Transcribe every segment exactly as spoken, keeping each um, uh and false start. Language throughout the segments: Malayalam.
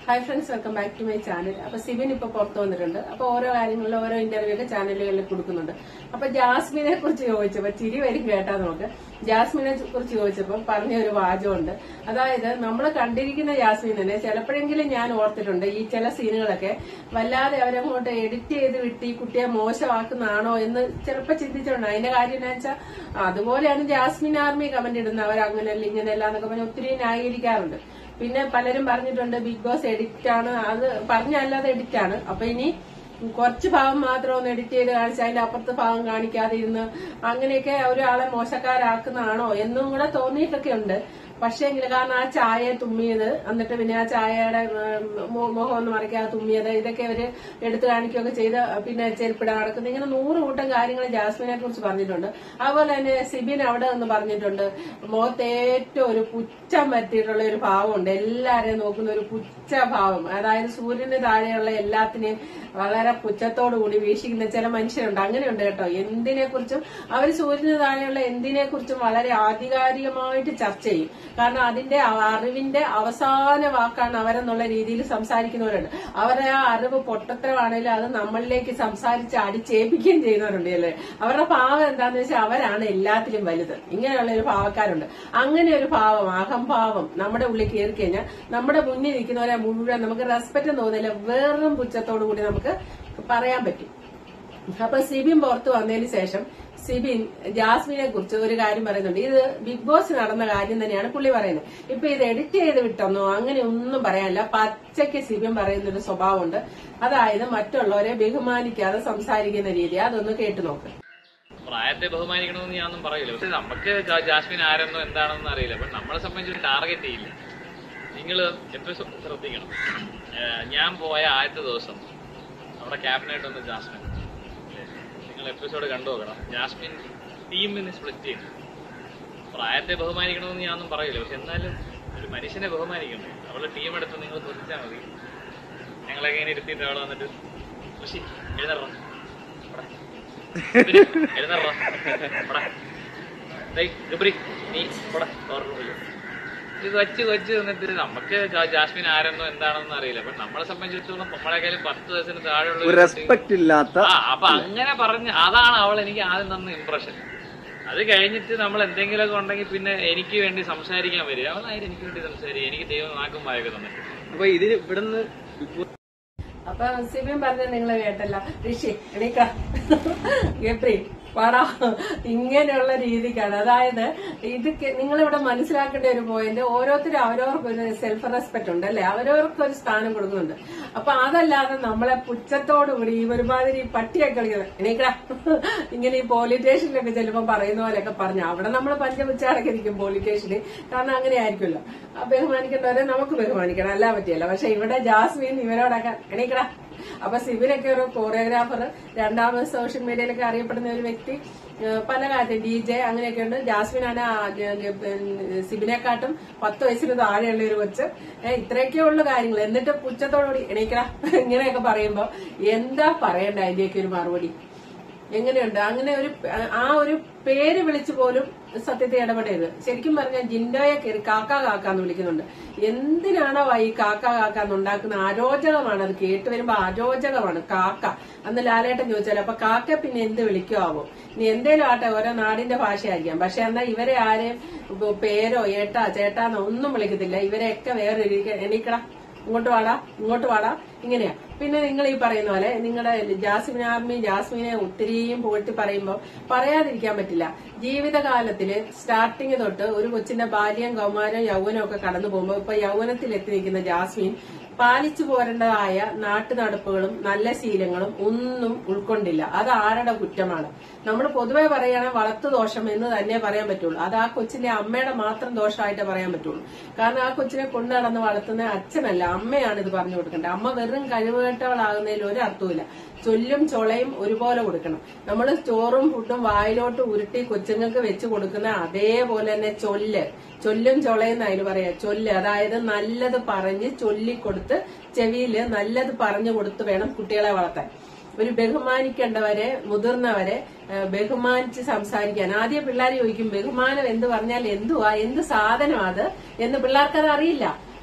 Hi friends, welcome back to my channel. അപ്പൊ സിബിൻ ഇപ്പൊ പുറത്തു വന്നിട്ടുണ്ട്. അപ്പൊ ഓരോ കാര്യങ്ങളിലും ഓരോ ഇന്റർവ്യൂ ഒക്കെ ചാനലുകളിൽ കൊടുക്കുന്നുണ്ട്. അപ്പൊ ജാസ്മിനെ കുറിച്ച് ചോദിച്ചപ്പോ ചിരി വരും കേട്ടാ നമുക്ക്. ജാസ്മിനെ കുറിച്ച് ചോദിച്ചപ്പോ പറഞ്ഞ ഒരു വാചകമുണ്ട്. അതായത് നമ്മൾ കണ്ടിരിക്കുന്ന ജാസ്മിൻ തന്നെ ചിലപ്പോഴെങ്കിലും ഞാൻ ഓർത്തിട്ടുണ്ട് ഈ ചില സീനുകളൊക്കെ വല്ലാതെ അവരങ്ങോട്ട് എഡിറ്റ് ചെയ്ത് വിട്ട് ഈ കുട്ടിയെ മോശമാക്കുന്നതാണോ എന്ന് ചിലപ്പോ ചിന്തിച്ചിട്ടുണ്ട്. അതിന്റെ കാര്യം എന്താ വെച്ചാൽ അതുപോലെയാണ് ജാസ്മിൻ ആർമി കമന്റ് ഇടുന്നത്. അവർ അങ്ങനെയല്ല ഇങ്ങനെയല്ല എന്നൊക്കെ പറഞ്ഞ് ഒത്തിരി ന്യായീകരിക്കാറുണ്ട്. പിന്നെ പലരും പറഞ്ഞിട്ടുണ്ട് ബിഗ് ബോസ് എഡിറ്റ് ആണ്, അത് പറഞ്ഞല്ലാതെ എഡിറ്റ് ആണ്. അപ്പൊ ഇനി കുറച്ച് ഭാഗം മാത്രം ഒന്ന് എഡിറ്റ് ചെയ്ത് കാണിച്ച് അതിന്റെ അപ്പുറത്തെ ഭാഗം കാണിക്കാതെ ഇരുന്ന് അങ്ങനെയൊക്കെ ഒരാളെ മോശക്കാരാക്കുന്നതാണോ എന്നും കൂടെ തോന്നിയിട്ടൊക്കെ ഉണ്ട്. പക്ഷേ കാരണം ആ ചായ തുമ്മിയത്, എന്നിട്ട് പിന്നെ ആ ചായയുടെ മുഖം ഒന്ന് മറിക്കാതെ തുമ്മിയത്, ഇതൊക്കെ അവര് എടുത്തു കാണിക്കുകയൊക്കെ ചെയ്ത് പിന്നെ ചെരുപ്പിട നടക്കുന്നത്, ഇങ്ങനെ നൂറ് കൂട്ടം കാര്യങ്ങൾ ജാസ്മിനെ കുറിച്ച് പറഞ്ഞിട്ടുണ്ട്. അതുപോലെ തന്നെ സിബിൻ അവിടെ നിന്ന് പറഞ്ഞിട്ടുണ്ട് മുഖത്ത് ഏറ്റവും ഒരു പുച്ഛം വരുത്തിയിട്ടുള്ള ഒരു ഭാവമുണ്ട്, എല്ലാരെയും നോക്കുന്ന ഒരു പുച്ഛ ഭാവം. അതായത് സൂര്യന് താഴെയുള്ള എല്ലാത്തിനെയും വളരെ പുച്ഛത്തോടു കൂടി വീക്ഷിക്കുന്ന ചില മനുഷ്യരുണ്ട്. അങ്ങനെയുണ്ട് കേട്ടോ. എന്തിനെ കുറിച്ചും അവർ സൂര്യന് താഴെയുള്ള എന്തിനെ കുറിച്ചും വളരെ ആധികാരികമായിട്ട് ചർച്ച ചെയ്യും. കാരണം അതിന്റെ അറിവിന്റെ അവസാന വാക്കാണ് അവരെന്നുള്ള രീതിയിൽ സംസാരിക്കുന്നവരുണ്ട്. അവരുടെ ആ അറിവ് പൊട്ടത്തരമാണെങ്കിലും അത് നമ്മളിലേക്ക് സംസാരിച്ച് അടിച്ചേൽപ്പിക്കുകയും ചെയ്യുന്നവരുണ്ട് അല്ലേ. അവരുടെ ഭാവം എന്താന്ന് വെച്ചാൽ അവരാണ് എല്ലാത്തിലും വലുത്. ഇങ്ങനെയുള്ള ഒരു ഭാവക്കാരുണ്ട്. അങ്ങനെ ഒരു ഭാവം, അഹംഭാവം നമ്മുടെ ഉള്ളിൽ കയറി കഴിഞ്ഞാൽ നമ്മുടെ മുന്നിൽ നിൽക്കുന്നവരെ മുഴുവൻ നമുക്ക് റെസ്പെക്ട് തോന്നില്ല, വെറും പുച്ഛത്തോടു കൂടി നമുക്ക് പറയാൻ പറ്റും. അപ്പൊ സിബിൻ പുറത്തു വന്നതിന് ശേഷം സിബിൻ ജാസ്മിനെ കുറിച്ച് ഒരു കാര്യം പറയുന്നുണ്ട്. ഇത് ബിഗ് ബോസ് നടന്ന കാര്യം തന്നെയാണ് പുള്ളി പറയുന്നത്. ഇപ്പൊ ഇത് എഡിറ്റ് ചെയ്ത് വിട്ടെന്നോ അങ്ങനെ ഒന്നും പറയാനില്ല. പച്ചയ്ക്ക് സിബിൻ പറയുന്നൊരു സ്വഭാവമുണ്ട്. അതായത് മറ്റുള്ളവരെ ബഹുമാനിക്കാതെ സംസാരിക്കുന്ന രീതി. അതൊന്ന് കേട്ടു നോക്ക്. പ്രായത്തെ ബഹുമാനിക്കണമെന്ന് ഞാനൊന്നും പറയില്ല. പക്ഷെ നമുക്ക് ജാസ്മിൻ ആരെന്നോ എന്താണെന്ന് അറിയില്ല. അപ്പൊ നമ്മളെ സംബന്ധിച്ച് ടാർഗറ്റ് ചെയ്യില്ല. നിങ്ങൾ എപ്പോഴും ശ്രദ്ധിക്കണം. ഞാൻ പോയ ആദ്യത്തെ ദിവസം നമ്മുടെ ക്യാബിനായിട്ട് വന്ന ജാസ്മിൻ, നിങ്ങൾ എപ്പിസോഡ് കണ്ടു നോക്കണം. ജാസ്മിൻ ടീമിന് സ്പ്ലിറ്റ് ചെയ്യുന്നു. പ്രായത്തെ ബഹുമാനിക്കണമെന്ന് ഞാനൊന്നും പറയില്ല. പക്ഷെ എന്നാലും ഒരു മനുഷ്യനെ ബഹുമാനിക്കണം. അവളുടെ ടീം എടുത്ത് നിങ്ങൾ ശ്രദ്ധിച്ചാൽ മതി. ഞങ്ങളൊക്കെ ഇങ്ങനെ ഇരുത്തിയിട്ട് അവിടെ വന്നിട്ട് കൃഷി എഴുന്നറ എഴുന്നറ ഗബ്രി നീ ഇവിടെ ഓർമ്മ ഇത് വച്ച് വച്ച് എന്നിട്ട് നമുക്ക് ജാസ്മിൻ ആരെന്നോ എന്താണെന്ന് അറിയില്ല. അപ്പൊ നമ്മളെ സംബന്ധിച്ചിടത്തോളം നമ്മളെക്കാളും പത്ത് വയസ്സിന് താഴെയുള്ള റെസ്പെക്ട് ഇല്ലാത്ത അപ്പൊ അങ്ങനെ പറഞ്ഞ് അതാണ് അവൾ എനിക്ക് ആദ്യം തന്ന ഇംപ്രഷൻ. അത് കഴിഞ്ഞിട്ട് നമ്മൾ എന്തെങ്കിലുമൊക്കെ ഉണ്ടെങ്കിൽ പിന്നെ എനിക്ക് വേണ്ടി സംസാരിക്കാൻ വരിക. അവളായിട്ട് എനിക്ക് വേണ്ടി സംസാരിക്കുക. എനിക്ക് ദൈവം നാക്കും വായൊക്കെ തന്നിട്ട്. അപ്പൊ ഇതിന് ഇവിടുന്ന് അപ്പൊ സിബിൻ പറഞ്ഞ നിങ്ങള് കേട്ടല്ല. ഋഷി എണീക്ക ഗബ്രി പാടാ, ഇങ്ങനെയുള്ള രീതിക്കാണ്. അതായത് ഇത് നിങ്ങളിവിടെ മനസ്സിലാക്കേണ്ട ഒരു പോയിന്റ്, ഓരോരുത്തരും അവരവർക്കൊരു സെൽഫ് റെസ്പെക്ട് ഉണ്ട് അല്ലെ, അവരവർക്കൊരു സ്ഥാനം കൊടുക്കുന്നുണ്ട്. അപ്പൊ അതല്ലാതെ നമ്മളെ പുച്ഛത്തോടുകൂടി ഈ ഒരുമാതിരി പട്ടിയൊക്കെ കളിക്കുന്നത് എണീക്കടാ ഇങ്ങനെ ഈ പോലീസ് സ്റ്റേഷനിലൊക്കെ ചിലപ്പോൾ പറയുന്ന പോലെയൊക്കെ പറഞ്ഞു അവിടെ നമ്മൾ പഞ്ചപുച്ചാടൊക്കെ ഇരിക്കും പോലീസ് സ്റ്റേഷനിൽ. കാരണം അങ്ങനെ ആയിരിക്കുമല്ലോ. ബഹുമാനിക്കേണ്ടവരെ നമുക്ക് ബഹുമാനിക്കണം, അല്ല പറ്റിയല്ല. പക്ഷെ ഇവിടെ ജാസ്മിൻ ഇവരോടൊക്കെ എണീക്കടാ. അപ്പൊ സിബിനൊക്കെ ഒരു കോറിയോഗ്രാഫർ, രണ്ടാമത് സോഷ്യൽ മീഡിയയിലൊക്കെ അറിയപ്പെടുന്ന ഒരു വ്യക്തി, പല കാര്യം ഡി ജെ അങ്ങനെയൊക്കെ ഉണ്ട്. ജാസ്മിനാണ് സിബിനെക്കാട്ടും പത്ത് വയസ്സിന് താഴെയുള്ള ഒരു കൊച്ച്. ഇത്രയൊക്കെ ഉള്ള കാര്യങ്ങൾ. എന്നിട്ട് പുച്ഛത്തോടുകൂടി എണീക്കടാ ഇങ്ങനെയൊക്കെ പറയുമ്പോ എന്താ പറയണ്ട അതിന്റെയൊക്കെ ഒരു മറുപടി എങ്ങനെയുണ്ട്? അങ്ങനെ ഒരു ആ ഒരു പേര് വിളിച്ചു പോലും സത്യത്തെ ഇടപെടരുത്. ശരിക്കും പറഞ്ഞാൽ ജിൻഡോയെ കയറി കാക്ക കാക്കാന്ന് വിളിക്കുന്നുണ്ട്. എന്തിനാണോ ഈ കാക്ക കാക്കാന്ന് ഉണ്ടാക്കുന്ന? അരോചകമാണ്. അത് കേട്ട് വരുമ്പോ അരോചകമാണ് കാക്ക. അന്ന് ലാലേട്ടൻ ചോദിച്ചാലോ അപ്പൊ കാക്ക പിന്നെ എന്ത് വിളിക്കുവോ? ഇനി എന്തേലും ആട്ടെ, ഓരോ നാടിന്റെ ഭാഷയായിരിക്കാം. പക്ഷെ എന്നാ ഇവരെ ആരെയും പേരോ ഏട്ടാ ചേട്ടാന്നോ ഒന്നും വിളിക്കത്തില്ല. ഇവരെയൊക്കെ വേറെ എണീക്കടാ, ഇങ്ങോട്ട് വാടാ, ഇങ്ങോട്ട് വാടാ, ഇങ്ങനെയാ. പിന്നെ നിങ്ങൾ ഈ പറയുന്ന പോലെ നിങ്ങളുടെ ജാസ്മിൻ ആർമി ജാസ്മിനെ ഒത്തിരിയും പോയിട്ട് പറയുമ്പോൾ പറയാതിരിക്കാൻ പറ്റില്ല. ജീവിതകാലത്തില് സ്റ്റാർട്ടിങ് തൊട്ട് ഒരു കൊച്ചിന്റെ ബാല്യം, കൗമാരം, യൗവനം ഒക്കെ കടന്നു പോകുമ്പോൾ ഇപ്പൊ യൗവനത്തിൽ എത്തി നിൽക്കുന്ന ജാസ്മിൻ പാലിച്ചു പോരേണ്ടതായ നാട്ടുനടപ്പുകളും നല്ല ശീലങ്ങളും ഒന്നും ഉൾക്കൊണ്ടില്ല. അത് ആരുടെ കുറ്റമാണ്? നമ്മൾ പൊതുവെ പറയുകയാണെങ്കിൽ വളർത്തു ദോഷം എന്ന് തന്നെ പറയാൻ പറ്റുള്ളൂ. അത് ആ കൊച്ചിന്റെ അമ്മയുടെ മാത്രം ദോഷമായിട്ടേ പറയാൻ പറ്റുള്ളൂ. കാരണം ആ കൊച്ചിനെ കൊണ്ടു നടന്ന് വളർത്തുന്ന അച്ഛനല്ല, അമ്മയാണ് ഇത് പറഞ്ഞു കൊടുക്കേണ്ടത്. അമ്മ വെറും കഴിവുകേട്ടവളാകുന്നതിൽ ഒരു അർത്ഥവുമില്ല. ചൊല്ലും ചൊളയും ഒരുപോലെ കൊടുക്കണം. നമ്മൾ ചോറും ഫുഡും വായിലോട്ട് ഉരുട്ടി കൊച്ചുങ്ങൾക്ക് വെച്ച് കൊടുക്കുന്ന അതേപോലെ തന്നെ ചൊല്ല്, ചൊല്ലും ചൊളയെന്ന് അതിന് പറയാ. ചൊല്ല് അതായത് നല്ലത് പറഞ്ഞ് ചൊല്ലിക്കൊടുത്ത് ചെവിയില് നല്ലത് പറഞ്ഞു കൊടുത്ത് വേണം കുട്ടികളെ വളർത്താൻ. ഒരു ബഹുമാനിക്കേണ്ടവരെ, മുതിർന്നവരെ ബഹുമാനിച്ച് സംസാരിക്കാൻ. ആദ്യം പിള്ളേർ ചോദിക്കും ബഹുമാനം എന്ന് പറഞ്ഞാൽ എന്തുവാ, എന്ത് സാധനം അത് എന്ന്. പിള്ളേർക്കത് അറിയില്ല.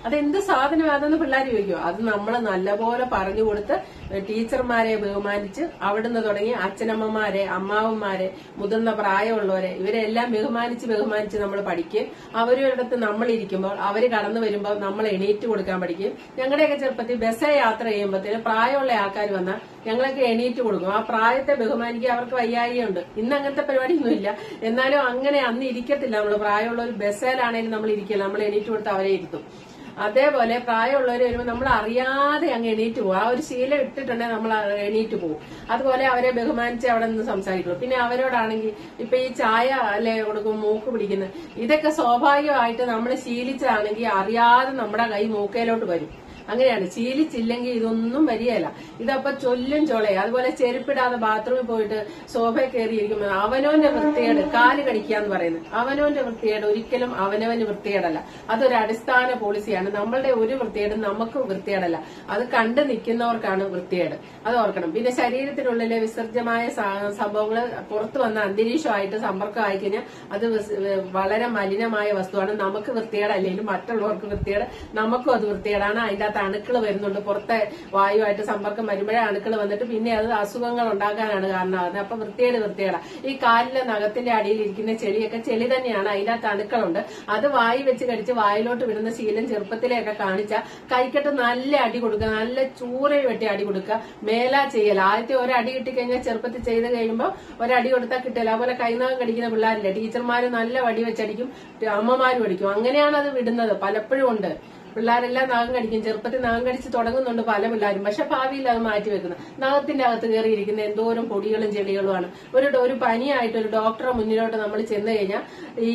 അതെന്ത് സാധനമാണെന്ന് പിള്ളേർ ചോദിക്കും. അത് നമ്മൾ നല്ലപോലെ പറഞ്ഞു കൊടുത്ത് ടീച്ചർമാരെ ബഹുമാനിച്ച് അവിടുന്ന് തുടങ്ങി അച്ഛനമ്മമാരെ, അമ്മാവന്മാരെ, മുതിർന്ന പ്രായമുള്ളവരെ ഇവരെല്ലാം ബഹുമാനിച്ച് ബഹുമാനിച്ച് നമ്മൾ പഠിക്കും. അവരടുത്ത് നമ്മൾ ഇരിക്കുമ്പോൾ അവര് കടന്നു വരുമ്പോൾ നമ്മൾ എണീറ്റ് കൊടുക്കാൻ പഠിക്കും. ഞങ്ങളുടെയൊക്കെ ചെറുപ്പത്തിൽ ബസ്സിൽ യാത്ര ചെയ്യുമ്പോഴത്തേന് പ്രായമുള്ള ആൾക്കാർ വന്നാൽ ഞങ്ങളൊക്കെ എണീറ്റ് കൊടുക്കും. ആ പ്രായത്തെ ബഹുമാനിക്കുക. അവർക്ക് വയ്യായികയുണ്ട്. ഇന്ന് അങ്ങനത്തെ പരിപാടിയൊന്നുമില്ല. എന്നാലും അങ്ങനെ അന്ന് ഇരിക്കത്തില്ല. നമ്മൾ പ്രായമുള്ള ഒരു ബസ്സിലാണെങ്കിലും നമ്മൾ ഇരിക്കില്ല. നമ്മൾ എണീറ്റ് കൊടുത്ത് അവരെ ഇരുത്തും. അതേപോലെ പ്രായമുള്ളവർ വരുമ്പോൾ നമ്മൾ അറിയാതെ അങ്ങ് എണീറ്റ് പോകും. ആ ഒരു ശീലം ഇട്ടിട്ടുണ്ടെങ്കിൽ നമ്മൾ എണീറ്റ് പോകും. അതുപോലെ അവരെ ബഹുമാനിച്ച് അവിടെ നിന്ന് സംസാരിക്കുള്ളൂ. പിന്നെ അവരോടാണെങ്കിൽ ഇപ്പൊ ഈ ചായ അല്ലെ കൊടുക്കും, മൂക്ക് പിടിക്കുന്നത്, ഇതൊക്കെ സ്വാഭാവികമായിട്ട് നമ്മൾ ശീലിച്ചതാണെങ്കിൽ അറിയാതെ നമ്മുടെ കൈ മൂക്കയിലോട്ട് വരും. അങ്ങനെയാണ്. ശീലിച്ചില്ലെങ്കിൽ ഇതൊന്നും വരികയല്ല. ഇതപ്പൊ ചൊല്ലും ചൊളയും. അതുപോലെ ചെരുപ്പിടാതെ ബാത്റൂമിൽ പോയിട്ട് സോഫയിൽ കയറിയിരിക്കുമ്പോൾ അവനവന്റെ വൃത്തികേട്, കാല് കടിക്കുക എന്ന് പറയുന്നത് അവനവന്റെ വൃത്തികേട് ഒരിക്കലും അവനവന് വൃത്തികേടല്ല. അതൊരു അടിസ്ഥാന പോളിസിയാണ്. നമ്മളുടെ ഒരു വൃത്തികേടും നമുക്ക് വൃത്തികേടല്ല. അത് കണ്ടു നിൽക്കുന്നവർക്കാണ് വൃത്തികേട്. അത് ഓർക്കണം. പിന്നെ ശരീരത്തിനുള്ളിലെ വിസർജ്യമായ സംഭവങ്ങൾ പുറത്തു വന്ന അന്തരീക്ഷമായിട്ട് സമ്പർക്കം ആയിക്കഴിഞ്ഞാൽ അത് വളരെ മലിനമായ വസ്തുവാണ്. നമുക്ക് വൃത്തികേടല്ലെങ്കിലും മറ്റുള്ളവർക്ക് വൃത്തികേട്, നമുക്കും അത് വൃത്തികേടാണ്. അതിന്റെ അണുക്കൾ വരുന്നുണ്ട്. പുറത്തെ വായുവായിട്ട് സമ്പർക്കം വരുമ്പോഴേ അണുക്കൾ വന്നിട്ട് പിന്നെ അത് അസുഖങ്ങൾ ഉണ്ടാക്കാനാണ് കാരണമാകുന്നത്. അപ്പൊ വൃത്തികേട് വൃത്തികേടാ. ഈ കാലിലെ നഖത്തിന്റെ അടിയിൽ ഇരിക്കുന്ന ചെളിയൊക്കെ ചെളി തന്നെയാണ്. അതിനകത്ത് അണുക്കളുണ്ട്. അത് വായി വെച്ച് കടിച്ച് വായിലോട്ട് വിടുന്ന ശീലം ചെറുപ്പത്തിലെയൊക്കെ കാണിച്ചാൽ കൈക്കെട്ട് നല്ല അടി കൊടുക്കുക, നല്ല ചൂരൽ വെട്ടി അടി കൊടുക്കുക. മേലാ ചെയ്യല. ആദ്യത്തെ ഒരടി കിട്ടിക്കഴിഞ്ഞാൽ ചെറുപ്പത്തിൽ ചെയ്ത് കഴിയുമ്പോൾ ഒരടി കൊടുത്താൽ കിട്ടില്ല. അതുപോലെ കൈനകം കടിക്കുന്ന പിള്ളേരില്ല. ടീച്ചർമാര് നല്ല വടി വെച്ചടിക്കും, അമ്മമാരും അടിക്കും. അങ്ങനെയാണ് അത് വിടുന്നത്. പലപ്പോഴും ഉണ്ട്. പിള്ളേരെല്ലാം നാഗം കടിക്കും. ചെറുപ്പത്തിൽ നാഗം കടിച്ച് തുടങ്ങുന്നുണ്ട് പല പിള്ളേരും. പക്ഷെ ഭാവിയിൽ അത് മാറ്റി വെക്കുന്നത്. നാഗത്തിന്റെ അകത്ത് കയറിയിരിക്കുന്ന എന്തോരം പൊടികളും ചെടികളുമാണ്. ഒരു ഒരു പനിയായിട്ട് ഒരു ഡോക്ടറെ മുന്നിലോട്ട് നമ്മൾ ചെന്ന് കഴിഞ്ഞാൽ ഈ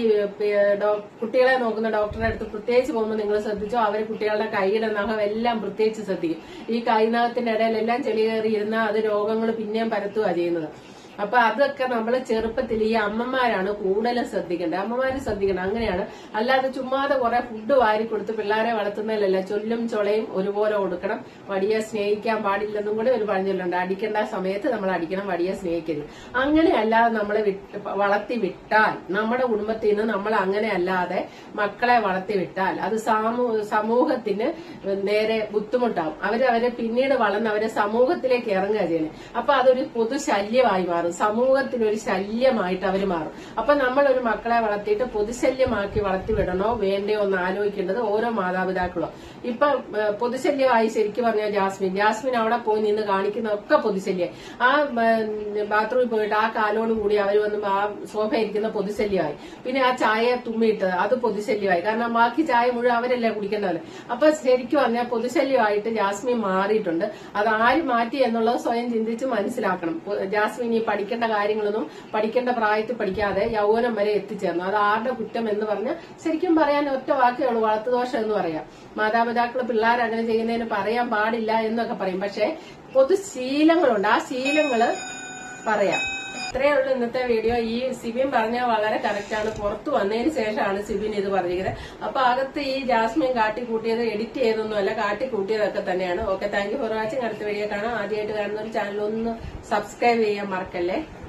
കുട്ടികളെ നോക്കുന്ന ഡോക്ടറെ അടുത്ത് പ്രത്യേകിച്ച് പോകുമ്പോൾ നിങ്ങൾ ശ്രദ്ധിച്ചോ, അവർ കുട്ടികളുടെ കൈയുടെ നഖം എല്ലാം പ്രത്യേകിച്ച് ശ്രദ്ധിക്കും. ഈ കൈനഖത്തിന്റെ ഇടയിലെല്ലാം ചെളി കയറിയിരുന്നാൽ അത് രോഗങ്ങൾ പിന്നെയും പരത്തുക ചെയ്യുന്നത്. അപ്പൊ അതൊക്കെ നമ്മൾ ചെറുപ്പത്തിൽ ഈ അമ്മമാരാണ് കൂടുതലും ശ്രദ്ധിക്കേണ്ടത്. അമ്മമാര് ശ്രദ്ധിക്കണം. അങ്ങനെയാണ്. അല്ലാതെ ചുമ്മാതെ കുറെ ഫുഡ് വാരി കൊടുത്ത് പിള്ളേരെ വളർത്തുന്നതിലല്ല. ചൊല്ലും ചൊളയും ഒരുപോലെ കൊടുക്കണം. വടിയെ സ്നേഹിക്കാൻ പാടില്ലെന്നും കൂടെ ഒരു പറഞ്ഞിട്ടുണ്ട്. അടിക്കേണ്ട സമയത്ത് നമ്മൾ അടിക്കണം, വടിയെ സ്നേഹിക്കരുത്. അങ്ങനെ അല്ലാതെ നമ്മളെ വളർത്തി വിട്ടാൽ, നമ്മുടെ കുടുംബത്തിൽ നിന്ന് നമ്മൾ അങ്ങനെ അല്ലാതെ മക്കളെ വളർത്തി വിട്ടാൽ അത് സമൂഹത്തിന് നേരെ ബുദ്ധിമുട്ടാവും. അവരവരെ പിന്നീട് വളർന്ന് അവരെ സമൂഹത്തിലേക്ക് ഇറങ്ങുക ചെയ്യുന്നത്. അപ്പൊ അതൊരു പൊതുശല്യമായി മാറും. സമൂഹത്തിനൊരു ശല്യമായിട്ട് അവർ മാറും. അപ്പൊ നമ്മൾ ഒരു മക്കളെ വളർത്തിയിട്ട് പൊതുശല്യമാക്കി വളർത്തി വിടണോ വേണ്ടയോ എന്ന് ആലോചിക്കേണ്ടത് ഓരോ മാതാപിതാക്കളോ. ഇപ്പൊ പൊതുശല്യമായി ശരിക്കും പറഞ്ഞാൽ ജാസ്മിൻ ജാസ്മിൻ അവിടെ പോയി നിന്ന് കാണിക്കുന്നതൊക്കെ പൊതുശല്യമായി. ആ ബാത്റൂമിൽ പോയിട്ട് ആ കാലോട് കൂടി അവർ വന്ന് ആ സോഫ ഇരിക്കുന്ന പൊതുശല്യമായി. പിന്നെ ആ ചായ തുമ്മിയിട്ടത് അത് പൊതുശല്യമായി. കാരണം ബാക്കി ചായ മുഴുവൻ അവരല്ലേ കുടിക്കേണ്ടത്. അപ്പൊ ശരിക്കും പറഞ്ഞാൽ പൊതുശല്യമായിട്ട് ജാസ്മിൻ മാറിയിട്ടുണ്ട്. അത് ആര് മാറ്റി എന്നുള്ളത് സ്വയം ചിന്തിച്ച് മനസ്സിലാക്കണം. ജാസ്മിൻ ഈ പഠിക്കേണ്ട കാര്യങ്ങളൊന്നും പഠിക്കേണ്ട പ്രായത്തിൽ പഠിക്കാതെ യൗവനം വരെ എത്തിച്ചേർന്നു. അത് ആരുടെ കുറ്റം എന്ന് പറഞ്ഞാൽ ശരിക്കും പറയാൻ ഒറ്റ വാക്കേ ഉള്ളൂ, വളർത്തുദോഷം എന്ന് പറയാം. മാതാപിതാക്കൾ പിള്ളേർ അങ്ങനെ ചെയ്യുന്നതിന് പറയാൻ പാടില്ല എന്നൊക്കെ പറയും. പക്ഷെ പൊതുശീലങ്ങളുണ്ട്. ആ ശീലങ്ങള് പറയാം. ഇത്രയേ ഉള്ളൂ ഇന്നത്തെ വീഡിയോ. ഈ സിബിൻ പറഞ്ഞാൽ വളരെ കറക്റ്റാണ്. പുറത്തു വന്നതിന് ശേഷമാണ് സിബിൻ ഇത് പറഞ്ഞിരിക്കുന്നത്. അപ്പൊ അകത്ത് ഈ ജാസ്മിൻ കാട്ടിക്കൂട്ടിയത് എഡിറ്റ് ചെയ്തൊന്നുമല്ല, കാട്ടിക്കൂട്ടിയതൊക്കെ തന്നെയാണ്. Okay, thank you for watching. അടുത്ത വീഡിയോ കാണാം. ആദ്യമായിട്ട് കാണുന്ന ഒരു ചാനൽ ഒന്ന് സബ്സ്ക്രൈബ് ചെയ്യാൻ മറക്കല്ലേ.